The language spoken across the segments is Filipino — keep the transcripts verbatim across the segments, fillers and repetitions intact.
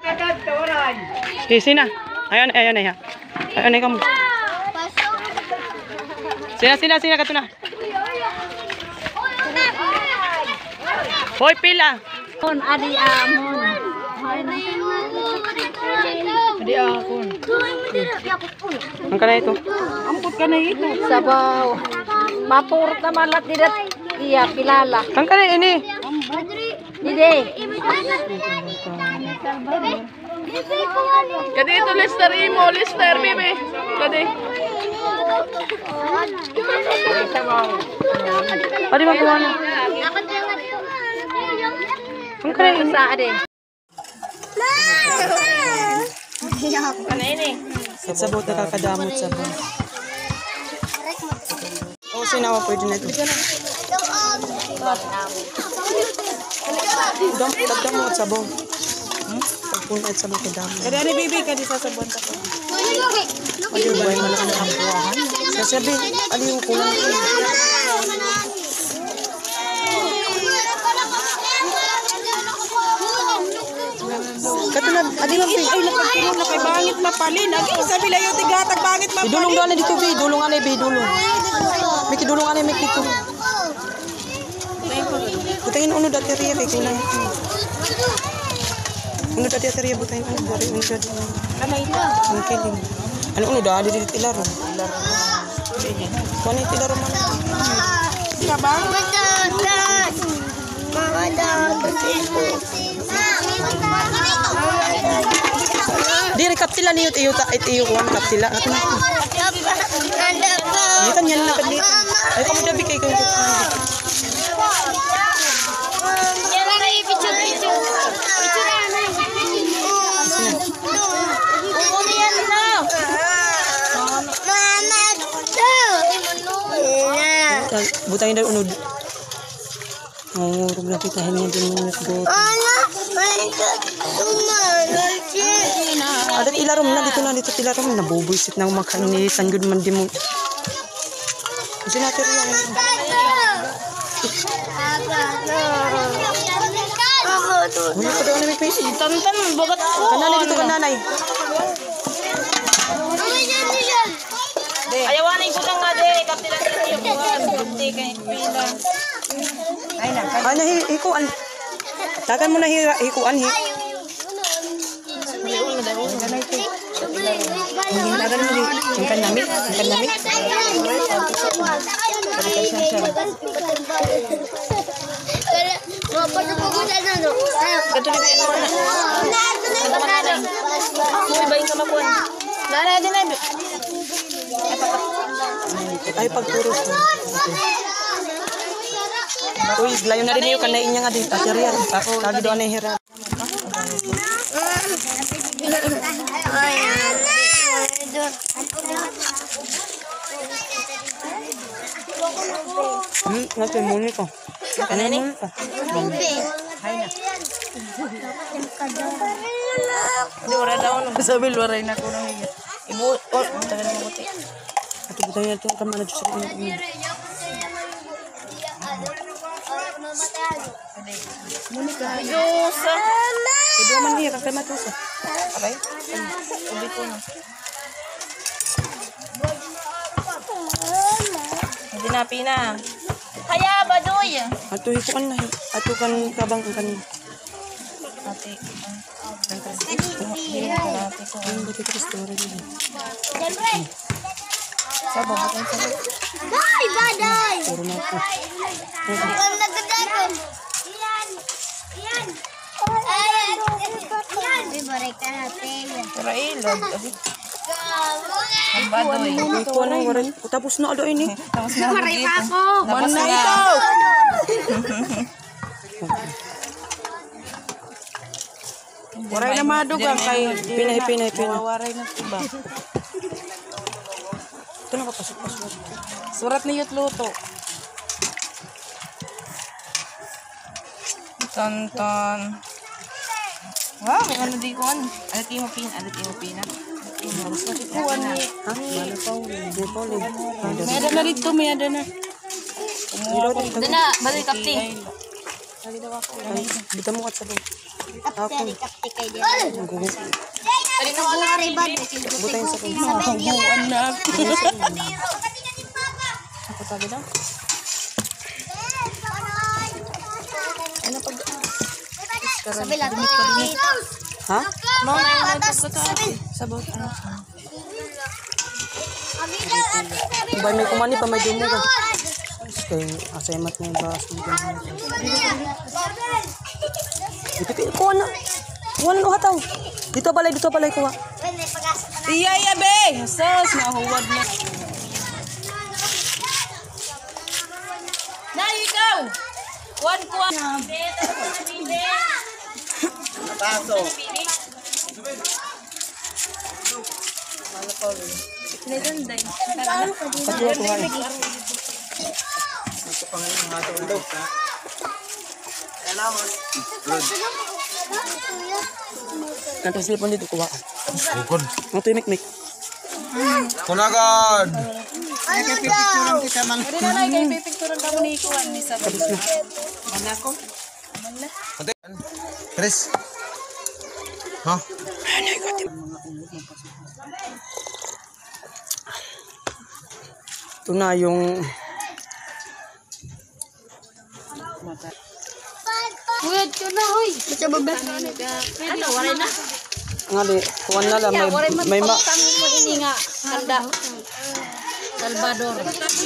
Sina. Ayan, ayan, ayan. Ayan, kamu. Sina, sina, sina, kato na. Hoy, pila. Kon, adi amon. Adi akon. Ang kana ito? Amput ka na ito. Sabaw. Mapurot na malat didat. Iya, kilala. Ang kana ini? Dide. Kadi ito Lester imo, Lester bebe. Kadi. Adi makuha na. Ang kana ini? Sa ade. Ano ini? At sabot na kakadamot sabon. O, sinawa pwede na ito. Dagdamot sabon. Pagpunta at sabon kadamot. Kadi ani bibi kadi sa sabon ta ko. Adi buhay malaki na kampuahan. Sasabi, aliw ko lang. Katulad, adi lang Ay nakatulong na kay bangit mapalin. Agi sabi layo tigatag bangit mapalin. Idulong doon na dito, Bi. Dulong anay, Bi. Dulong. May kidulong anay, may kito. Butangin uno dati riya, kay kulang. Uno dati ati riya, butangin uno dati. Uno dati. Kana ito. Ang kiling. Ano uno dati dito tilaro? Kuha na yung tilaro man. Ka ba? Di, rekaptila niyo. Iyo, iyo, kuha. Rekaptila. Ato na. Litan yan na kadlitan. Ay, kamu dabi kay kayo. Butangin daw unod. Mangurog na kita hanya din mo nagdo. Ada ilarom na dito na dito ilarom na bubuisit na umakan ni sanggud man di mo. Kasi natin yan. Wala pa daw na may pisi. Tantan bagat ko. Kananay dito kananay. Ayawanin ko lang nga de, kaptilan niyo buwan. Kapti kay pila. Ay na. Ano hikuan? Tagan mo na hikuan hi. Tagan mo ni ang kanamit, ang kanamit. Ay pagpuros mo. Uy, layo na rin yung kanain niya nga din. Tatiriya. Kagi doon na hirap. Hmm, natin muli ko. Kanin muli ko. Hay na. Di wala daw nung sabi luaray na ko nang iya. Ibu, oh, tagal mo buti. Ito butay natin ang kamana Diyos sa inyo. Monica, Diyos. Kedua man niya, kakay matusa. Abay, ubi ko na. Hindi na, pina. Kaya, badoy. Ato hikuan na. Ato kan kabang ang kanin. Ate, hindi na karate ko. Ang buti ka restaurant niya. Sabo, butang sabo. Day, baday. Puro na ito. Ang nagdadagon. Iyan. Iyan. Ayan. Iyan. Ibaray ka natin. Pero ilog. Ang badoy. Hikuan ang waran. Tapos na ado ini. Tapos na Maray pa ako. Tapos na ito. Waray na madugang kay Pinay, pinay, pinay. waray na iba. Ito na kapasok-pasok. Surat ni Yut Luto. Tonton. Wow, may ano di ko ano. Alat yung pin, alat yung pin. Kuan ni. Ha? Bala pa uli. Hindi pa uli. May ada na dito, may ada na. Doon na, balik kapti. Bita mo kat sabon. Ako. Gugu. Buta yung sabon. Hubuan na ako. Ako tabi daw. Ano pag... Ha? Sabot. Ano? Ba may kumani pa may dumo ka. Kaya asemat na yung bakas mo. Ipipil ko na. Kuha na hataw. Dito balay, dito balay kuha. Iya, iya, be. Sos, nahuwag na. Na, ikaw! One kuha. Patuwa kuha eh. Kanto silpon dito kuha ka. Bukod. Ang ito yung mikmik. Kunagad! Pwede na lang, kayo pipicturan ka mo ni Ikuan. Ni Sabot. Tapos na. Mana ko? Ate. Chris. Ha? Ito na yung... Wait ko na, hoy. Sa baba. Ano, wala na? Nga di, kuha na lang. May, may ma... Kami mo ini nga. Kanda. Salvador.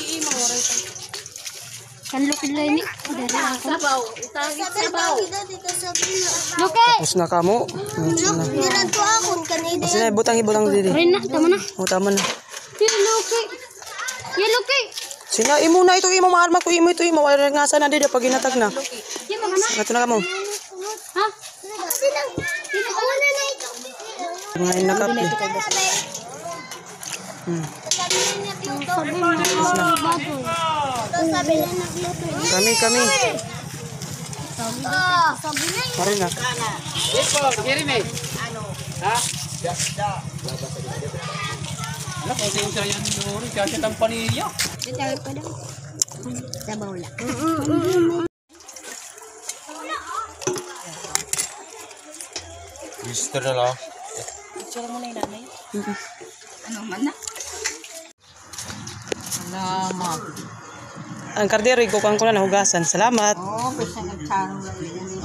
Kan lupit lang ni. Sabaw. Itagit sabaw. Luke! Tapos na ka mo. Diran to akon kanina. Kasi na, butang ibulang dili. Rin na, tama na. O, tama na. Yan, Luke. Yan, Luke. Sina, imo na ito, imo, maarma ko, imo ito, imo. Wala nga sana dito pag inatag na. Yan, mga na. Ito na ka mo. Ha? Sinang, sinang, ano na na ito? Mga inakap eh. Hmm. Sabi na nagluto. Sabi na nagluto. Kami, kami. Sabi na yun. Pare na. Sabaw lang. Mister na lang. Picture mo na yung nanay. Ano man na? Salamat. Ang kardero, ikukuhan ko na nahugasan. Salamat. Oh, basta nagkarong lang.